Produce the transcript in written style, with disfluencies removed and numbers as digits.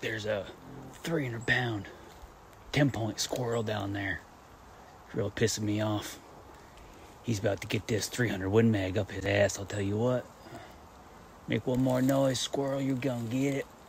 There's a 300-pound 10-point squirrel down there. It's really pissing me off. He's about to get this 300 Win Mag up his ass, I'll tell you what. Make one more noise, squirrel, you're gonna get it.